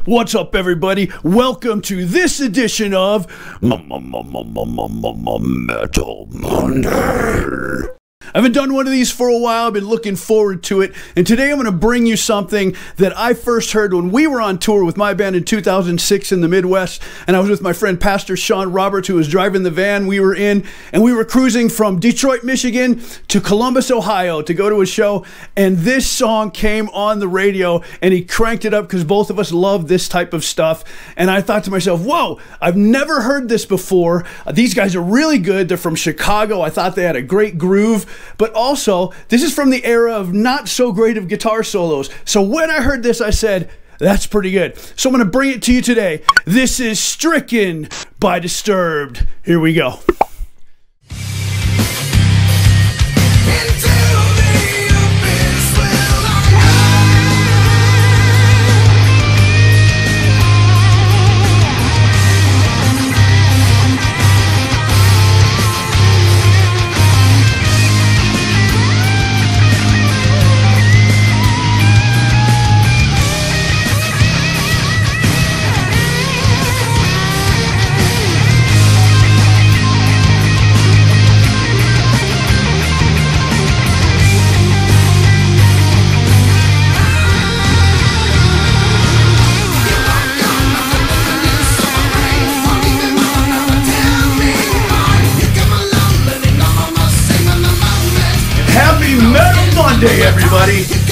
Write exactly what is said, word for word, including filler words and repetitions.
What's up, everybody? Welcome to this edition of Metal Monday. I haven't done one of these for a while. I've been looking forward to it. And today I'm going to bring you something that I first heard when we were on tour with my band in two thousand six in the Midwest. And I was with my friend Pastor Sean Roberts, who was driving the van we were in. And we were cruising from Detroit, Michigan to Columbus, Ohio to go to a show. And this song came on the radio and he cranked it up because both of us love this type of stuff. And I thought to myself, whoa, I've never heard this before. Uh, these guys are really good. They're from Chicago. I thought they had a great groove. But also, this is from the era of not so great of guitar solos. So when I heard this, I said, that's pretty good. So I'm going to bring it to you today. This is Stricken by Disturbed. Here we go. Happy Metal Monday, everybody!